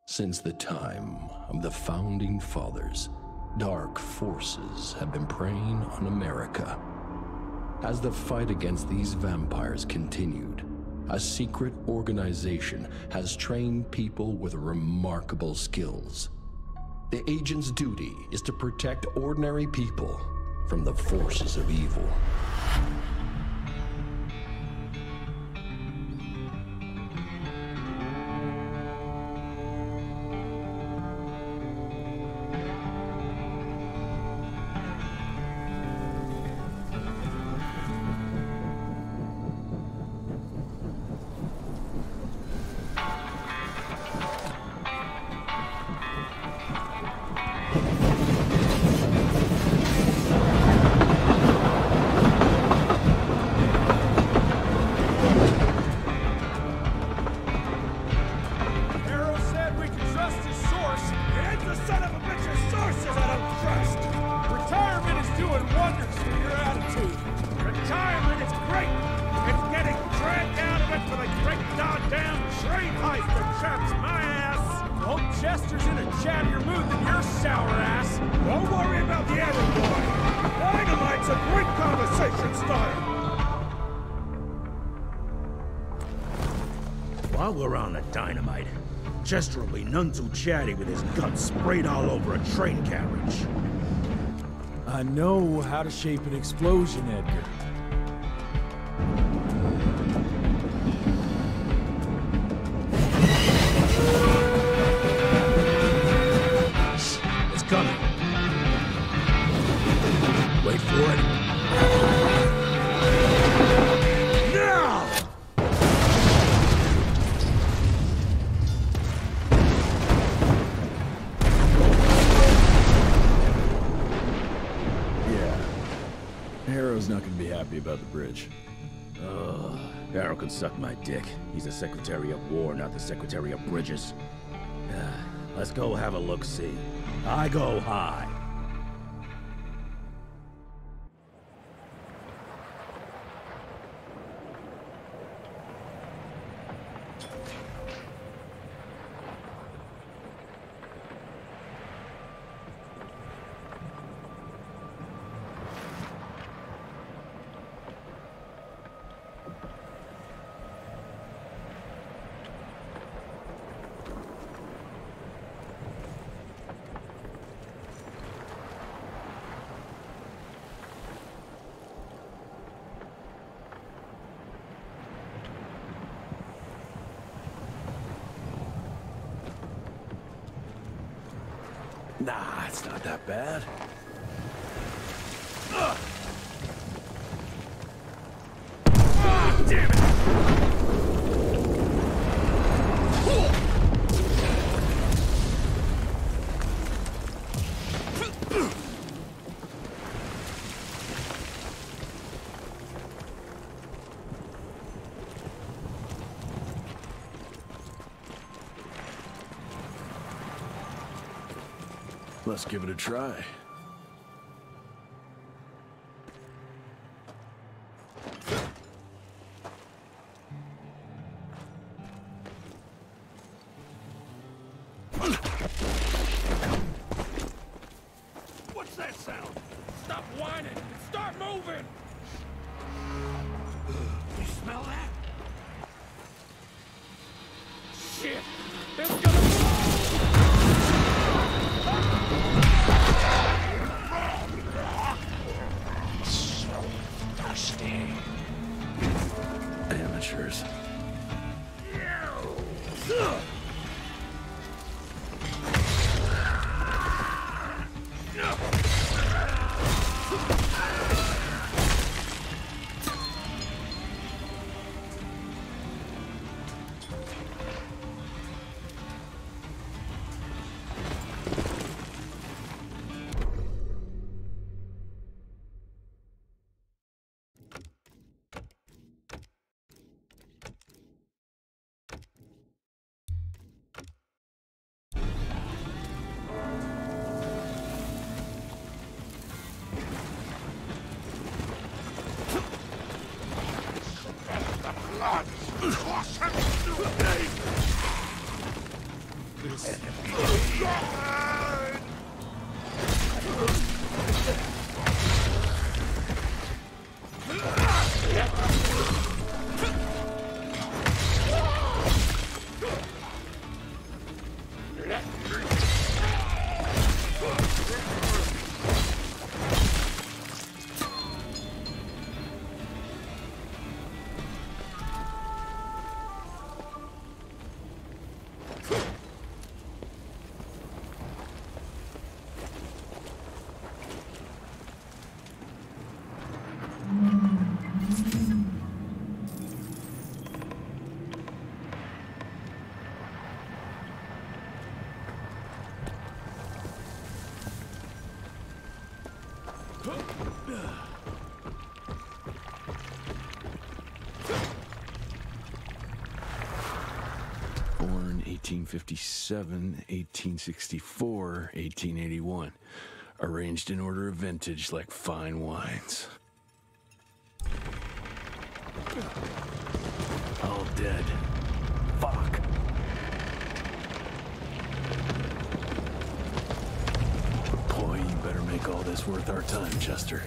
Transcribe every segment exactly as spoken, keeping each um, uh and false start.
Since the time of the Founding Fathers, dark forces have been preying on America. As the fight against these vampires continued, a secret organization has trained people with remarkable skills. The agent's duty is to protect ordinary people from the forces of evil. While we're on the dynamite, Chester will be none too chatty with his guts sprayed all over a train carriage. I know how to shape an explosion, Edgar. It's coming. Wait for it. Harrow's not gonna be happy about the bridge. Ugh. Harrow can suck my dick. He's the Secretary of War, not the Secretary of Bridges. Uh, let's go have a look-see. I go high. Nah, it's not that bad. Ugh. Ah, damn it! Let's give it a try. What's that sound? Stop whining and start moving! You smell that? Shit! It's gonna Amateurs. This eighteen fifty-seven, eighteen sixty-four, eighteen eighty-one. Arranged in order of vintage like fine wines. All dead. Fuck. Boy, you better make all this worth our time, Chester.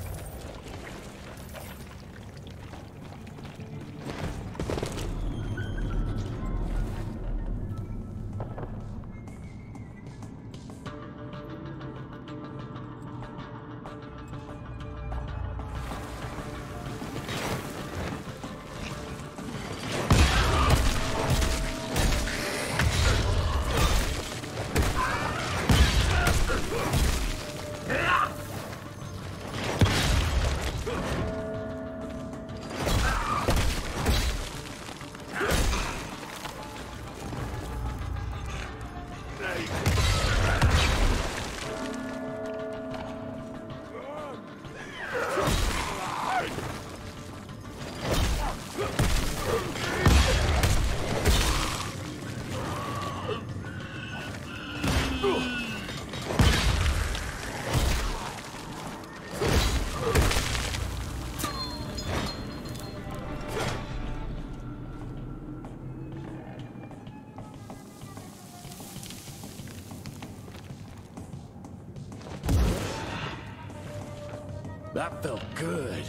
That felt good.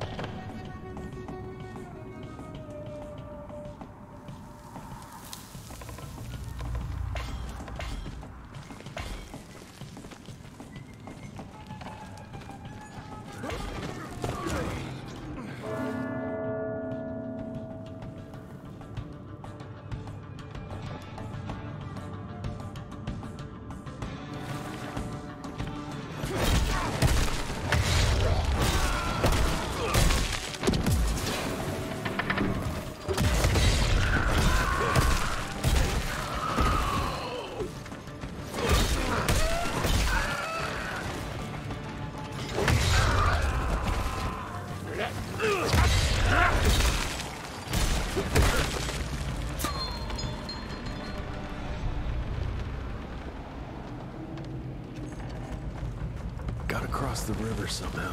Gotta cross the river somehow.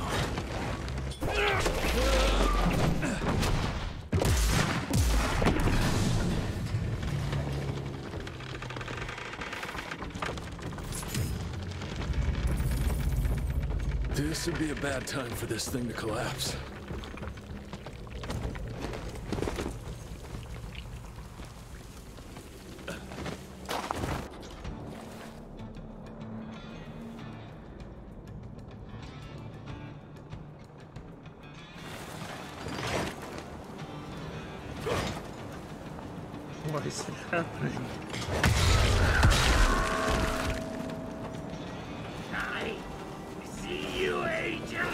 This would be a bad time for this thing to collapse. What is happening? I see you, agent!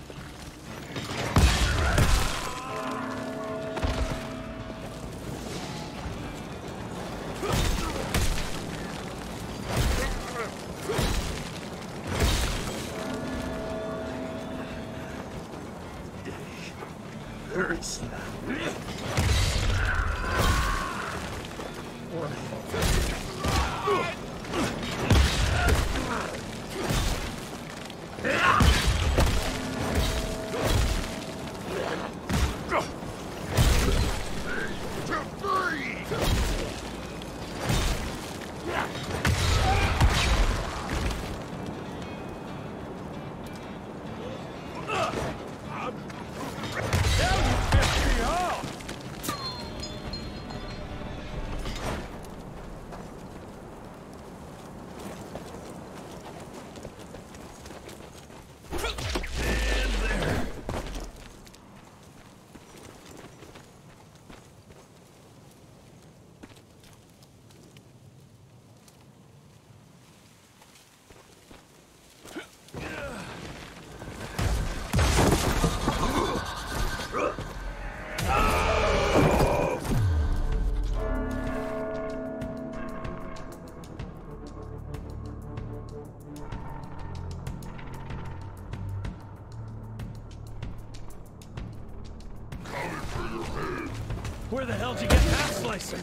Hurts. Where the hell did you get that slicer?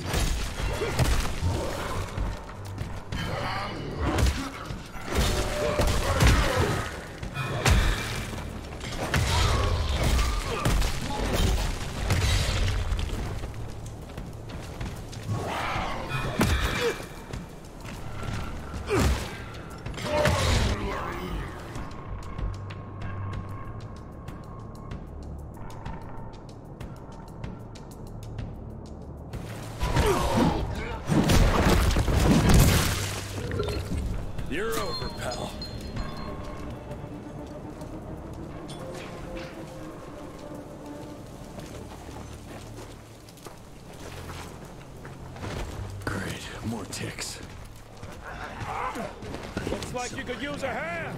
You're over, pal. Great, more ticks. Looks like you could use a hand.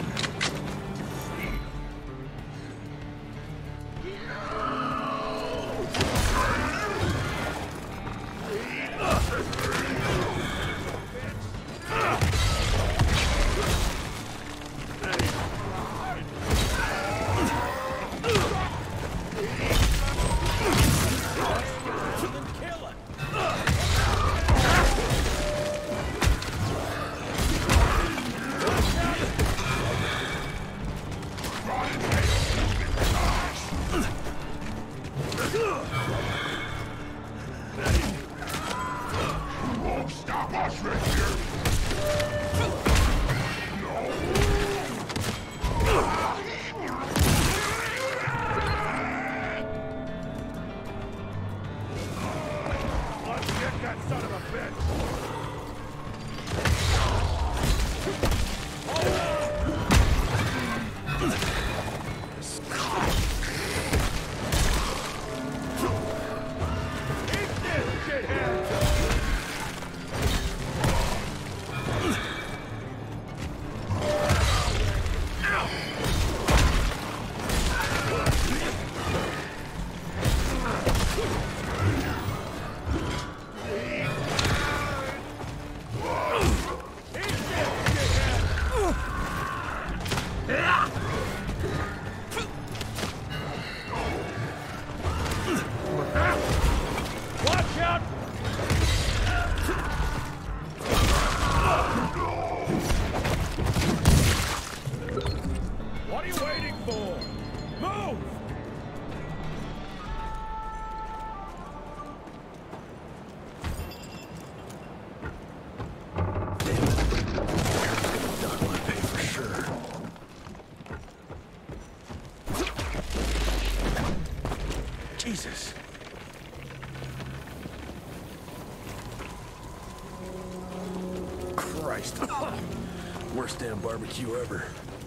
Jesus. Christ. Worst damn barbecue ever.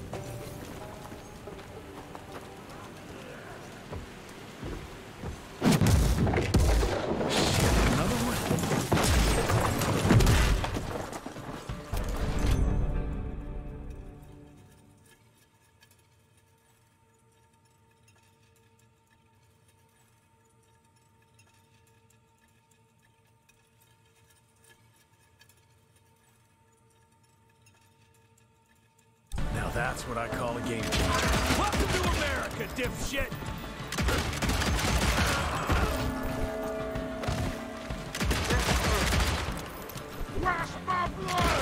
That's what I call a game. Welcome to America, dipshit! Wash my blood!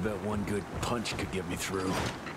bet one good punch could get me through.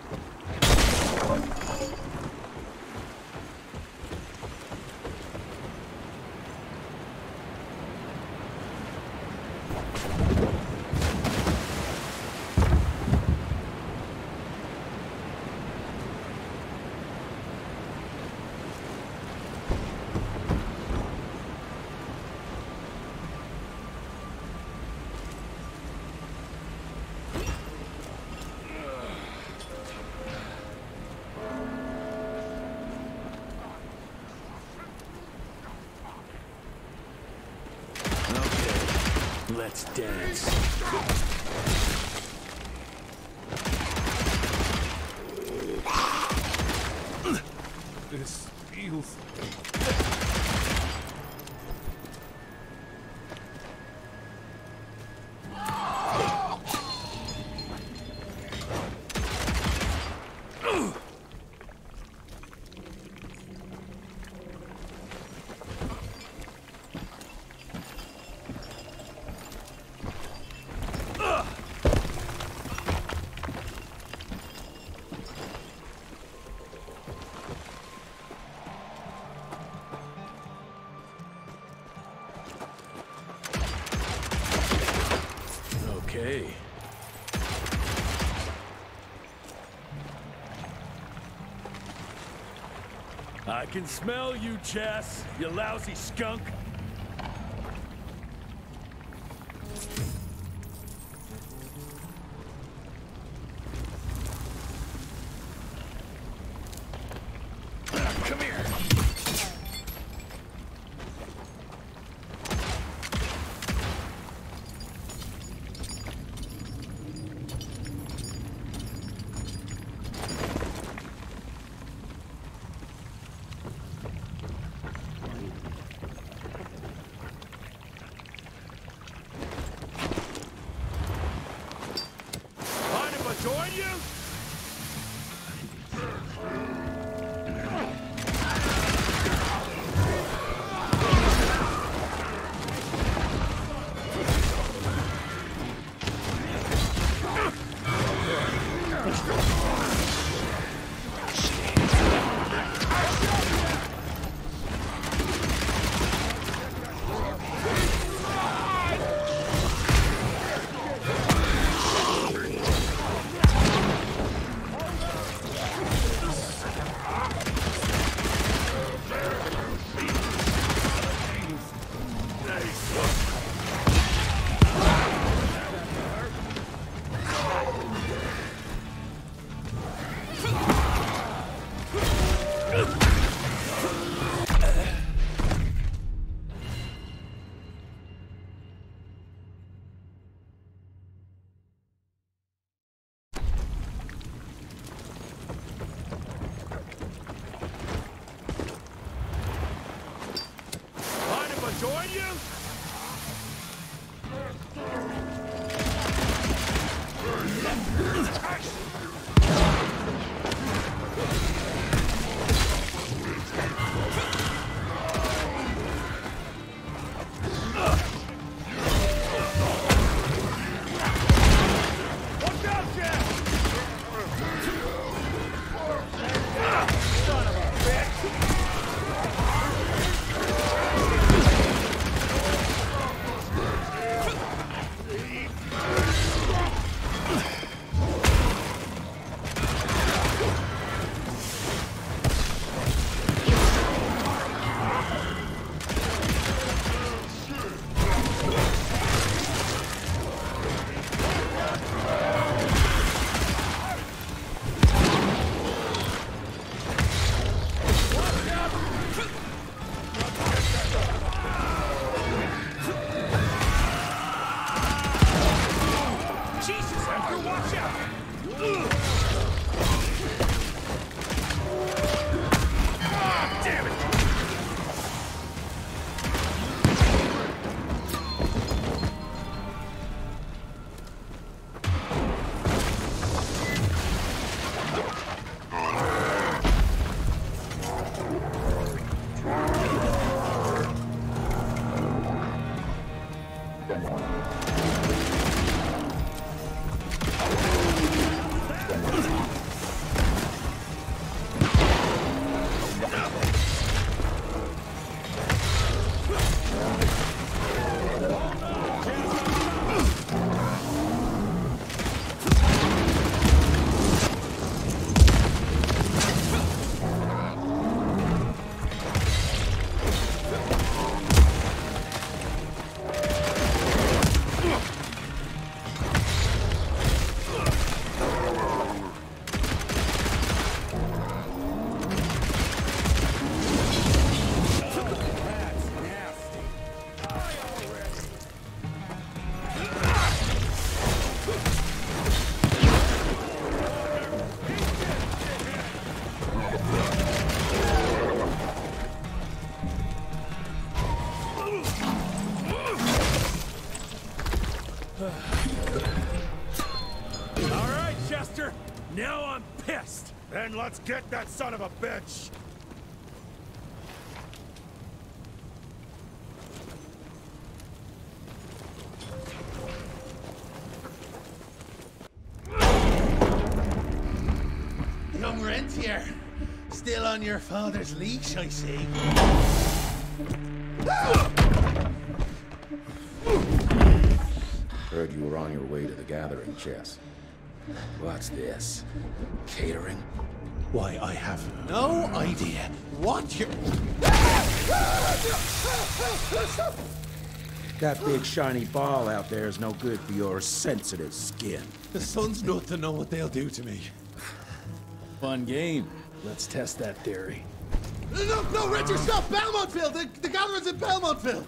Let's dance. This feels... Okay. I can smell you, Jess, you lousy skunk. Come here. Join you? Join you? Watch out, Jack! Son of a bitch! All right, Chester. Now I'm pissed. Then let's get that son of a bitch! Young Rentier, still on your father's leash, I see. Heard you were on your way to the gathering, Jess. What's this? Catering? Why, I have no idea what you're... That big shiny ball out there is no good for your sensitive skin. The sun's not to know what they'll do to me. Fun game. Let's test that theory. No, no, Richard, stop! Belmontville! The, the gathering's in Belmontville!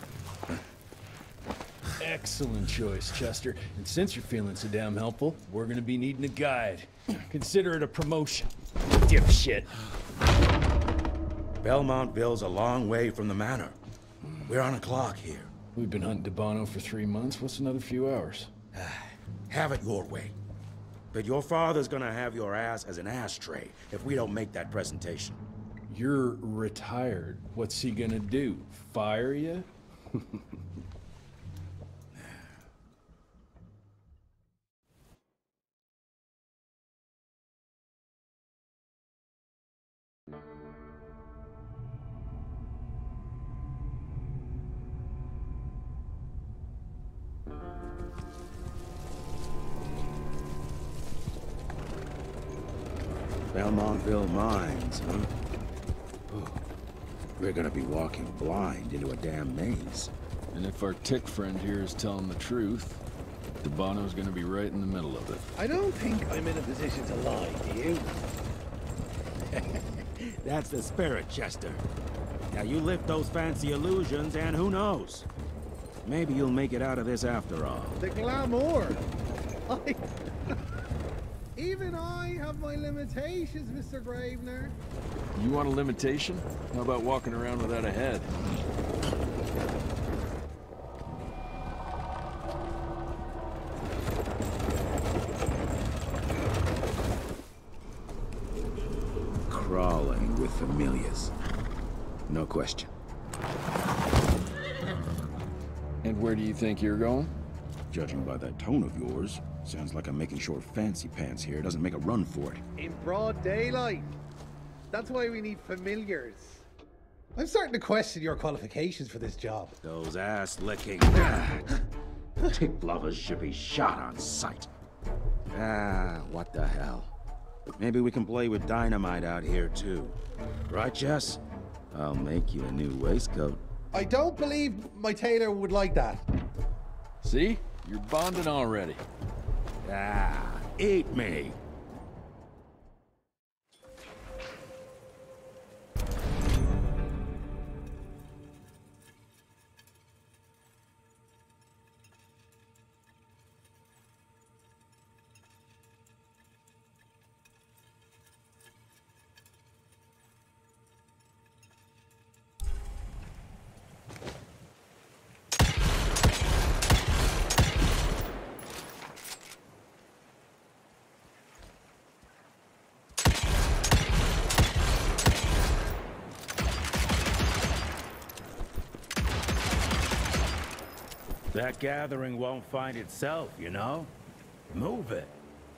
Excellent choice, Chester. And since you're feeling so damn helpful, we're gonna be needing a guide. Consider it a promotion. Dipshit. Belmontville's a long way from the manor. We're on a clock here. We've been hunting DeBono for three months. What's another few hours? Have it your way. But your father's gonna have your ass as an ashtray if we don't make that presentation. You're retired. What's he gonna do? Fire you? Belmontville Mines, huh? Oh, we're gonna be walking blind into a damn maze. And if our tick friend here is telling the truth, DeBono's gonna be right in the middle of it. I don't think I'm in a position to lie, do you? That's the spirit, Chester. Now you lift those fancy illusions and who knows? Maybe you'll make it out of this after all. The glamour! I... Even I have my limitations, Mister Gravenor. You want a limitation? How about walking around without a head? Crawling with familiars. No question. And where do you think you're going? Judging by that tone of yours, sounds like I'm making sure fancy pants here doesn't make a run for it. In broad daylight. That's why we need familiars. I'm starting to question your qualifications for this job. Those ass-licking tick lovers should be shot on sight. Ah, what the hell. Maybe we can play with dynamite out here, too. Right, Jess? I'll make you a new waistcoat. I don't believe my tailor would like that. See? You're bonding already. Ah, eat me. That gathering won't find itself, you know? Move it.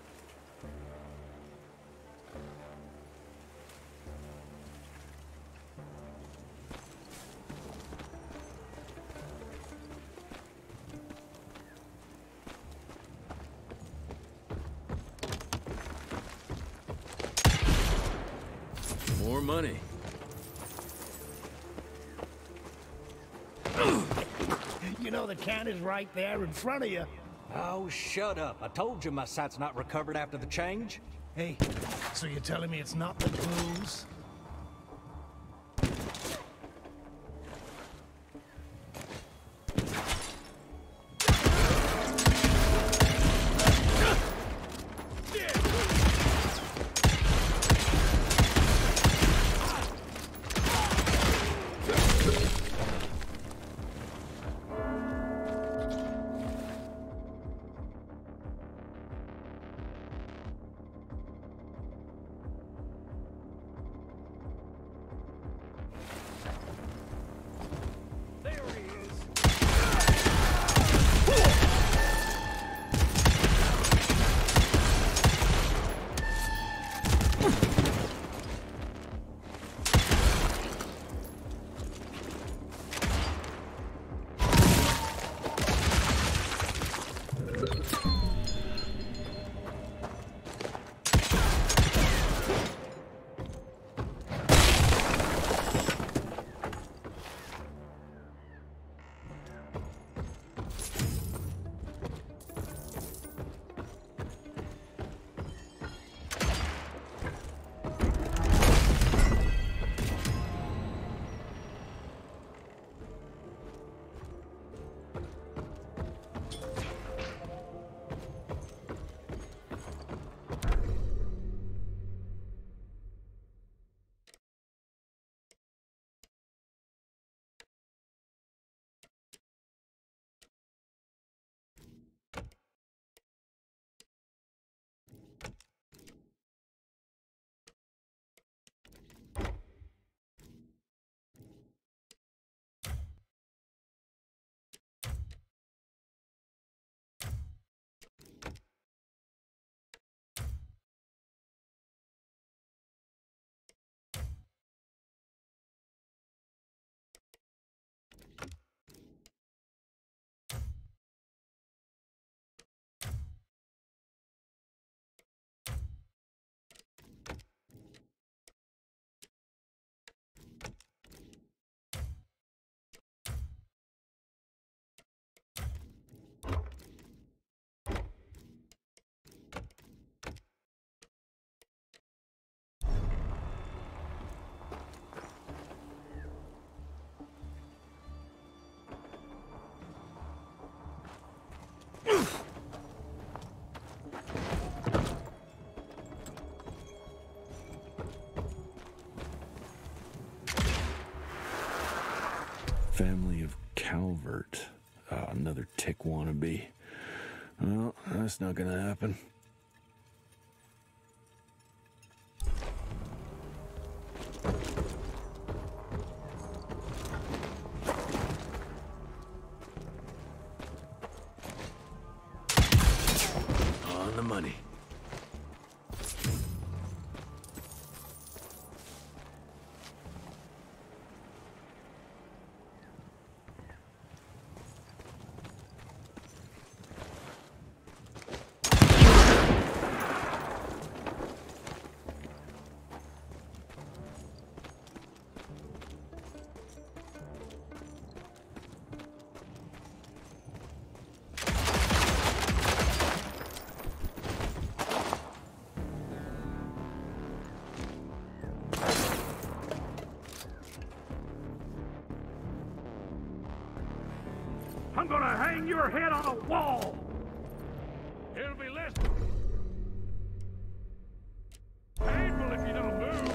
More money. You know the can is right there in front of you. Oh, shut up. I told you my sight's not recovered after the change. Hey, so you're telling me it's not the booze? Family of Calvert. Uh, another tick wannabe. Well, that's not gonna happen. On the money. I'm gonna hang your head on a wall! It'll be less painful if you don't move.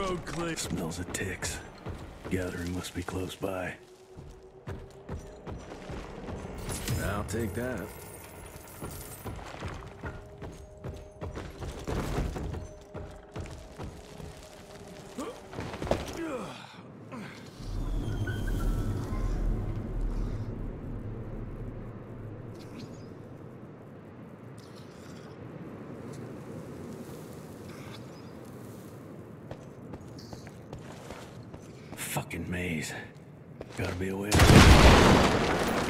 Road clear. Smells of ticks. Gathering must be close by. I'll take that. Fucking maze. Gotta be a way out.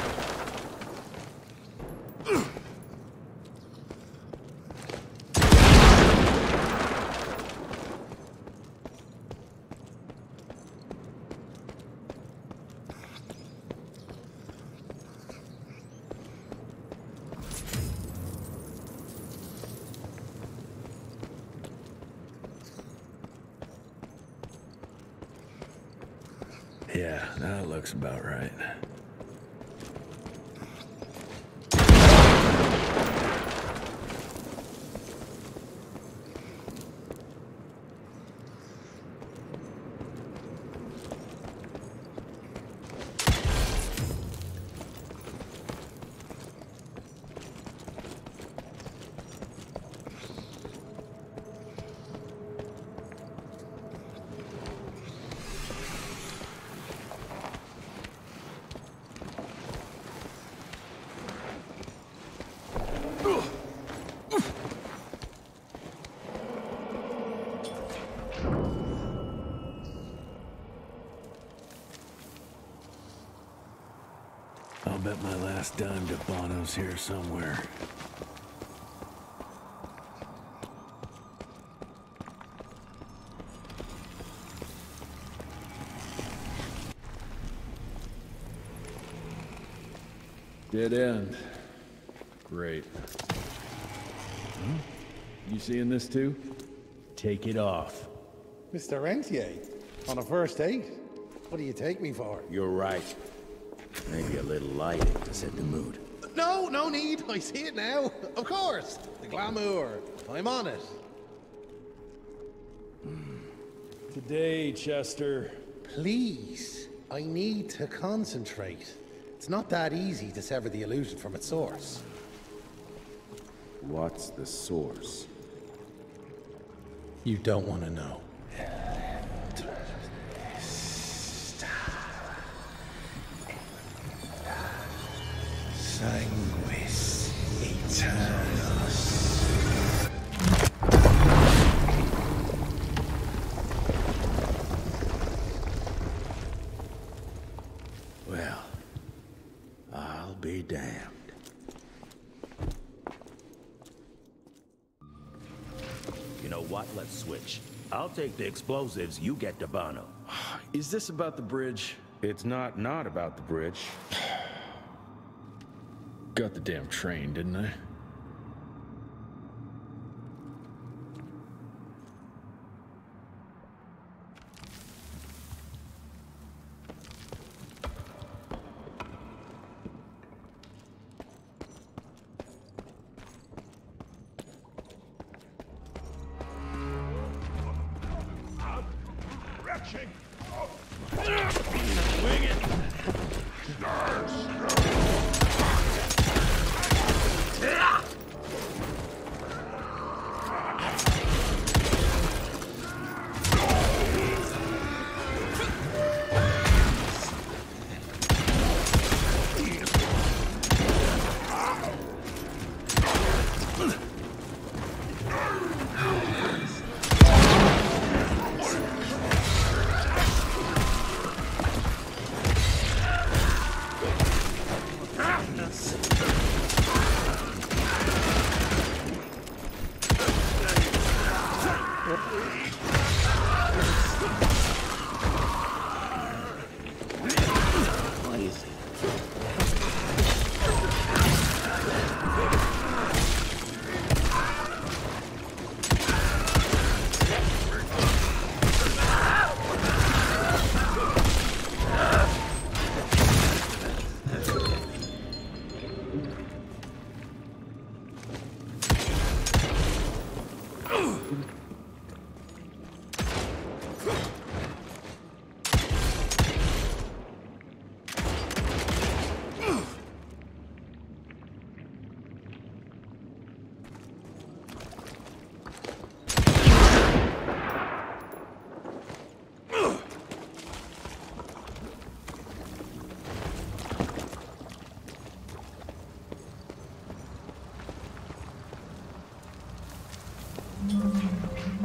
Yeah, that looks about right. I'll bet my last dime to Bono's here somewhere. Dead end. Great. Hmm? You seeing this too? Take it off. Mister Rentier, on a first date? What do you take me for? You're right. Maybe a little lighting to set the mood. No, no need. I see it now. Of course. The glamour. I'm on it. Today, Chester. Please. I need to concentrate. It's not that easy to sever the illusion from its source. What's the source? You don't want to know. Sanguis Eternus. Well, I'll be damned. You know what? Let's switch. I'll take the explosives, you get the Bono. Is this about the bridge? It's not not about the bridge. Got the damn train, didn't I?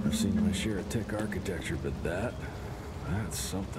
I've seen my share of tech architecture, but that... that's something.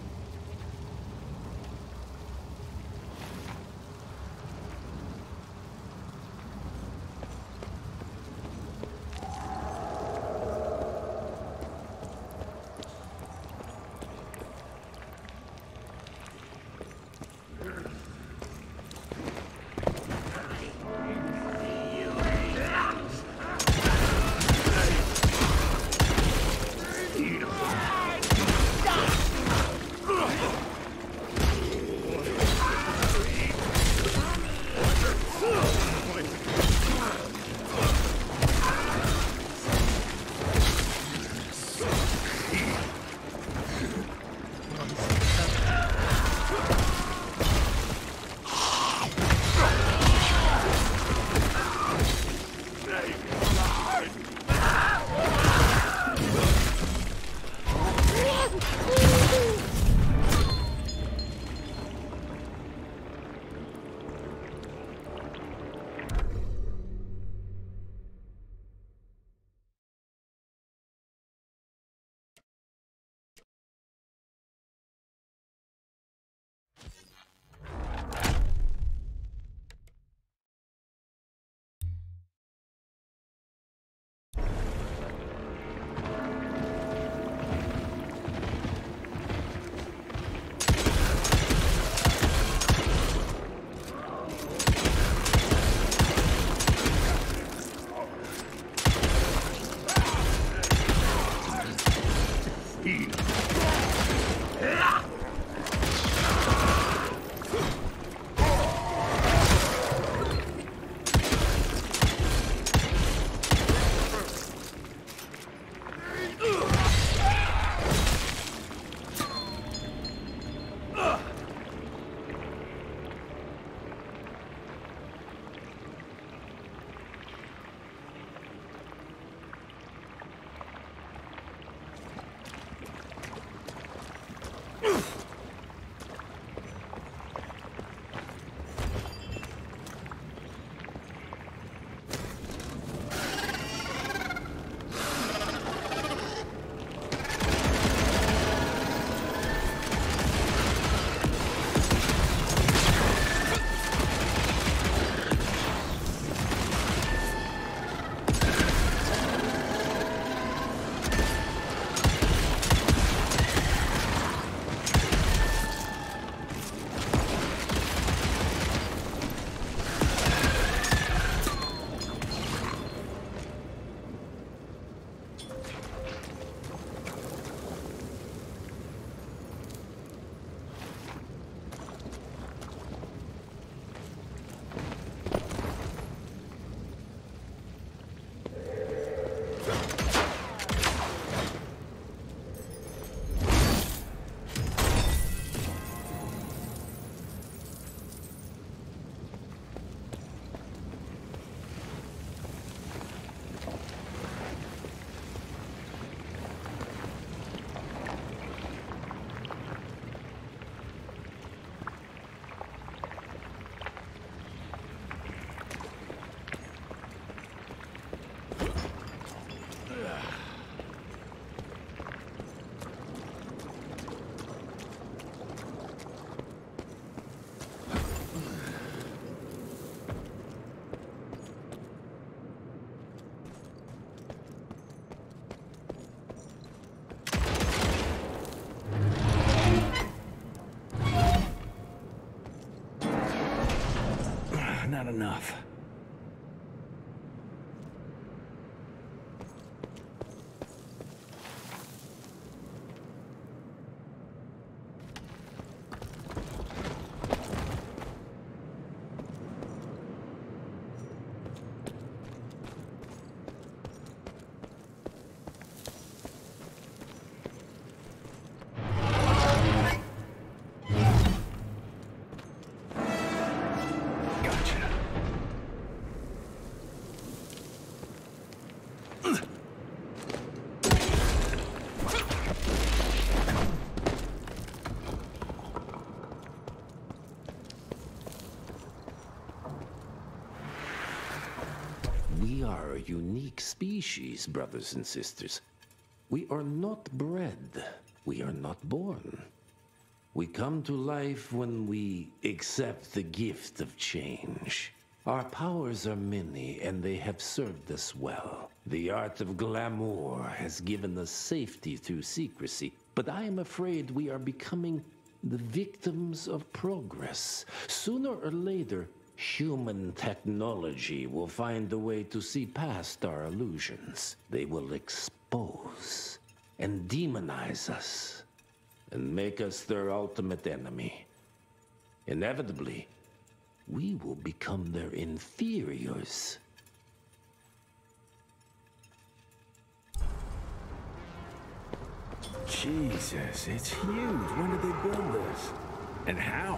Not enough. We are a unique species, brothers and sisters. We are not bred. We are not born. We come to life when we accept the gift of change. Our powers are many, and they have served us well. The art of glamour has given us safety through secrecy, but I am afraid we are becoming the victims of progress. Sooner or later, human technology will find a way to see past our illusions. They will expose and demonize us and make us their ultimate enemy. Inevitably, we will become their inferiors. Jesus, it's huge. When did they build this? And how?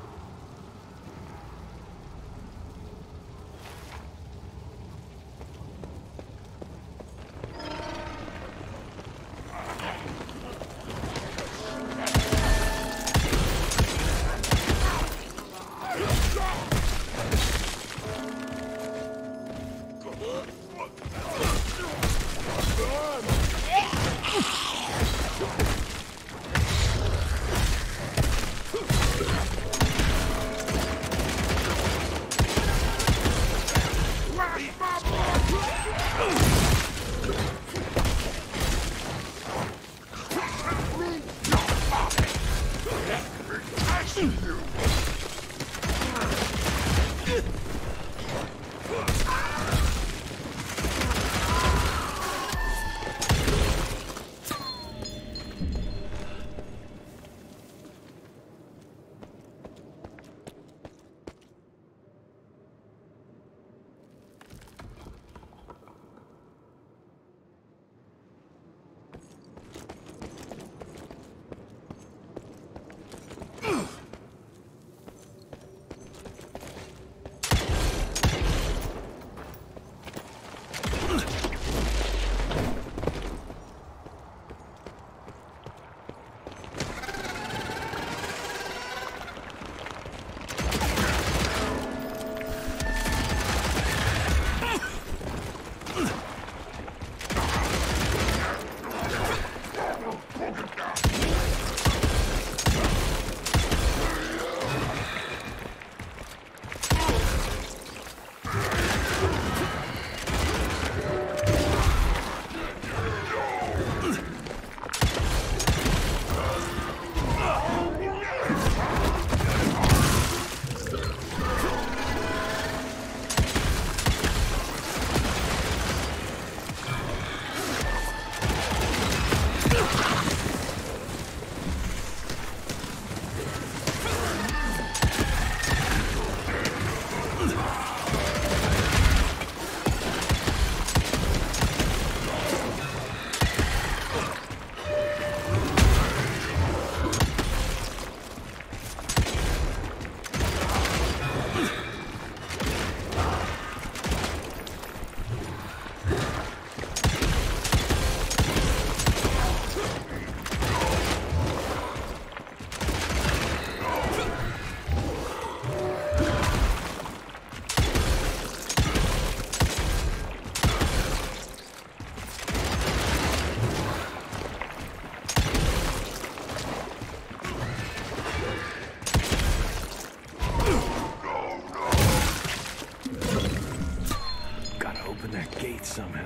Somehow.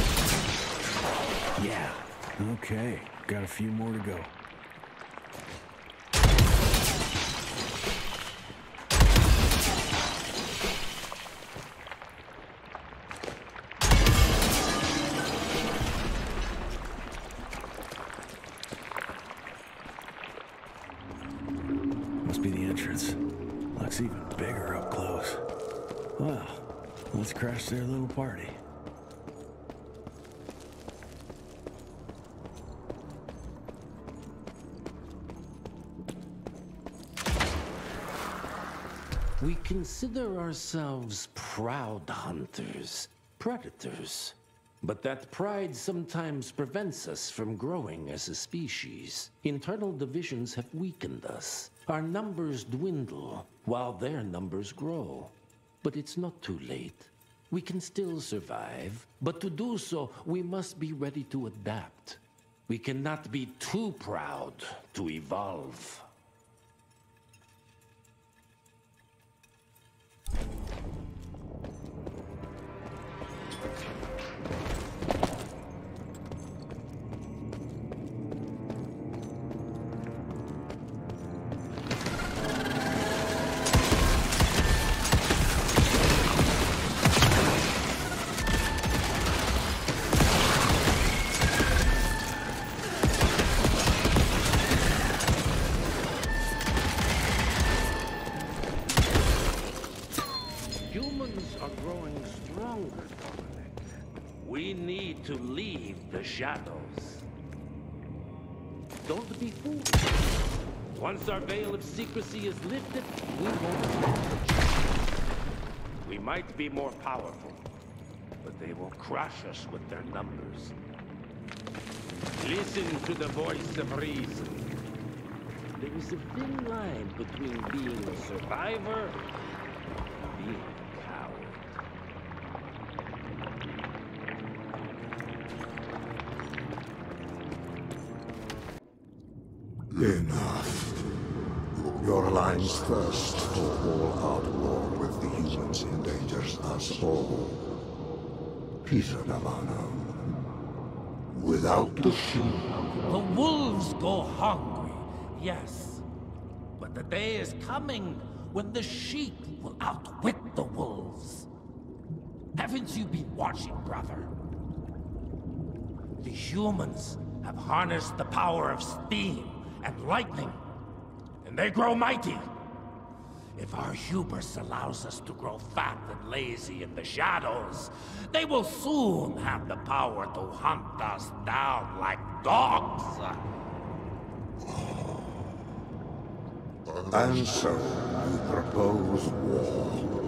Yeah. Okay. Got a few more to go. Must be the entrance. Looks even bigger up close. Well, let's crash their little party. We consider ourselves proud hunters, predators. But that pride sometimes prevents us from growing as a species. Internal divisions have weakened us. Our numbers dwindle while their numbers grow. But it's not too late. We can still survive, but to do so, we must be ready to adapt. We cannot be too proud to evolve. To leave the shadows. Don't be fooled. Once our veil of secrecy is lifted, we won't stand a chance. We might be more powerful, but they will crush us with their numbers. Listen to the voice of reason. There is a thin line between being a survivor and being a coward. Enough. Your alliance thirst for all-out war with the humans endangers us all. Peter Davano. Without the sheep. The wolves go hungry, yes. But the day is coming when the sheep will outwit the wolves. Haven't you been watching, brother? The humans have harnessed the power of steam and lightning, and they grow mighty. If our hubris allows us to grow fat and lazy in the shadows, they will soon have the power to hunt us down like dogs. And so, you propose war.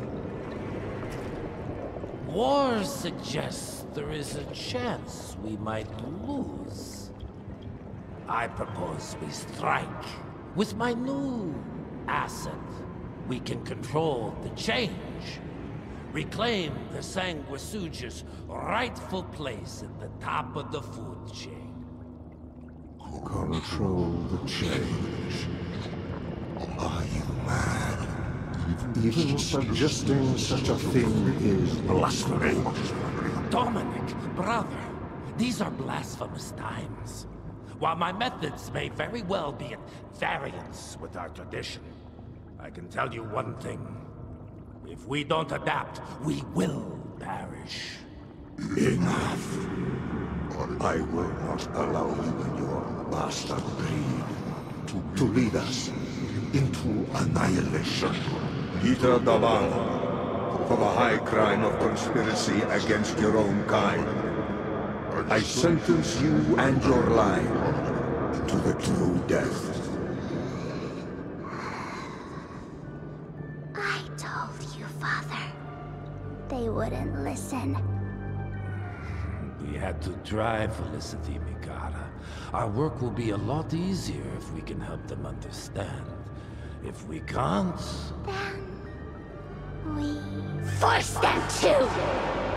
War suggests there is a chance we might lose. I propose we strike. With my new asset, we can control the change. Reclaim the Sanguisuja's rightful place at the top of the food chain. Control the change. Are you mad? Even suggesting such a thing is blasphemy. Dominic, brother, these are blasphemous times. While my methods may very well be at variance with our tradition, I can tell you one thing. If we don't adapt, we will perish. Enough. I will not allow you and your bastard breed to, to lead us into annihilation. Peter Davano, for the high crime of conspiracy against your own kind, I sentence you and your line to the true death. I told you, Father. They wouldn't listen. We had to try, Felicity Mikata. Our work will be a lot easier if we can help them understand. If we can't... Then... we... force them to!